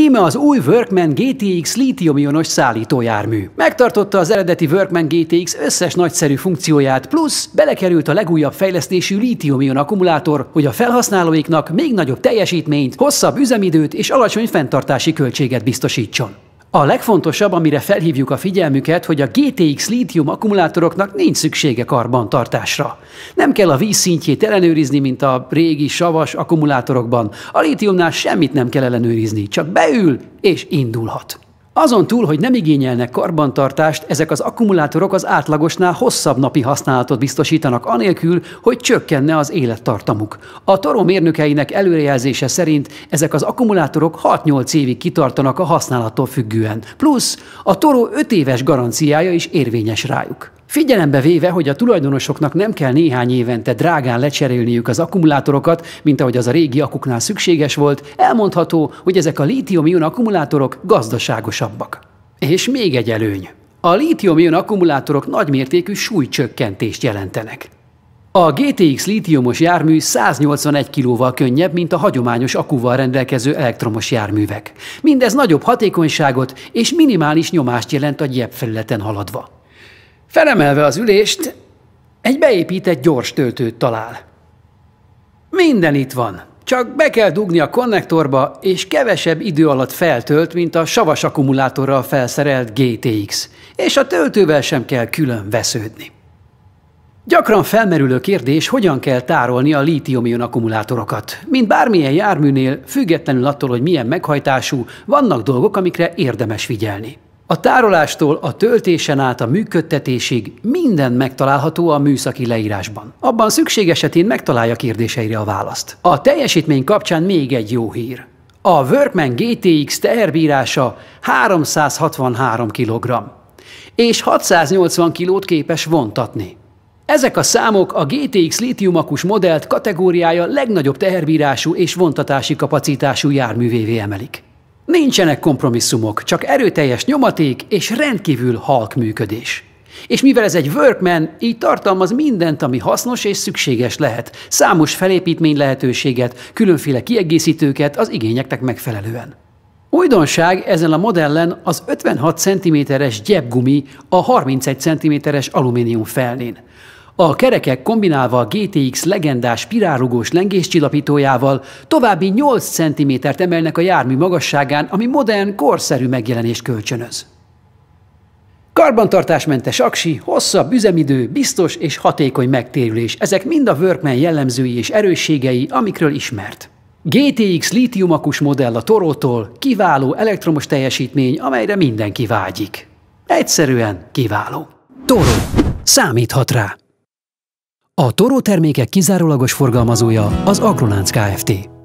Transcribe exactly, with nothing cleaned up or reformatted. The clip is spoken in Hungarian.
Íme az új Workman gé té iksz lítium-ionos szállítójármű. Megtartotta az eredeti Workman gé té iksz összes nagyszerű funkcióját, plusz belekerült a legújabb fejlesztésű lítium-ion akkumulátor, hogy a felhasználóiknak még nagyobb teljesítményt, hosszabb üzemidőt és alacsony fenntartási költséget biztosítson. A legfontosabb, amire felhívjuk a figyelmüket, hogy a gé té iksz lítium akkumulátoroknak nincs szüksége karbantartásra. Nem kell a víz szintjét ellenőrizni, mint a régi savas akkumulátorokban. A lítiumnál semmit nem kell ellenőrizni, csak beül és indulhat. Azon túl, hogy nem igényelnek karbantartást, ezek az akkumulátorok az átlagosnál hosszabb napi használatot biztosítanak anélkül, hogy csökkenne az élettartamuk. A Toro mérnökeinek előrejelzése szerint ezek az akkumulátorok hat-nyolc évig kitartanak a használattól függően. Plusz a Toro öt éves garanciája is érvényes rájuk. Figyelembe véve, hogy a tulajdonosoknak nem kell néhány évente drágán lecserélniük az akkumulátorokat, mint ahogy az a régi akuknál szükséges volt, elmondható, hogy ezek a lítium-ion akkumulátorok gazdaságosabbak. És még egy előny. A lítium-ion akkumulátorok nagymértékű súlycsökkentést jelentenek. A gé té iksz lítiumos jármű száznyolcvanegy kilóval könnyebb, mint a hagyományos akkuval rendelkező elektromos járművek. Mindez nagyobb hatékonyságot és minimális nyomást jelent a gyepfelületen haladva. Felemelve az ülést, egy beépített gyors töltőt talál. Minden itt van, csak be kell dugni a konnektorba, és kevesebb idő alatt feltölt, mint a savas akkumulátorral felszerelt gé té iksz, és a töltővel sem kell külön vesződni. Gyakran felmerülő kérdés, hogyan kell tárolni a lítium-ion akkumulátorokat. Mint bármilyen járműnél, függetlenül attól, hogy milyen meghajtású, vannak dolgok, amikre érdemes figyelni. A tárolástól a töltésen át a működtetésig minden megtalálható a műszaki leírásban. Abban szükség esetén megtalálja kérdéseire a választ. A teljesítmény kapcsán még egy jó hír. A Workman gé té iksz teherbírása háromszázhatvanhárom kilogramm, és hatszáznyolcvan kilót képes vontatni. Ezek a számok a gé té iksz lítiumakus modellt kategóriája legnagyobb teherbírású és vontatási kapacitású járművévé emelik. Nincsenek kompromisszumok, csak erőteljes nyomaték és rendkívül halk működés. És mivel ez egy Workman, így tartalmaz mindent, ami hasznos és szükséges lehet, számos felépítmény lehetőséget, különféle kiegészítőket az igényeknek megfelelően. Újdonság ezen a modellen az ötvenhat centiméteres gyepgumi a harmincegy centiméteres alumínium felnén. A kerekek kombinálva a gé té iksz legendás spirálrugós lengéscsillapítójával további nyolc centimétert emelnek a jármű magasságán, ami modern, korszerű megjelenést kölcsönöz. Karbantartásmentes aksi, hosszabb üzemidő, biztos és hatékony megtérülés, ezek mind a Workman jellemzői és erősségei, amikről ismert. gé té iksz lítiumakus modell a Torótól, kiváló elektromos teljesítmény, amelyre mindenki vágyik. Egyszerűen kiváló. Toro. Számíthat rá. A Toro termékek kizárólagos forgalmazója az Agrolánc Kft.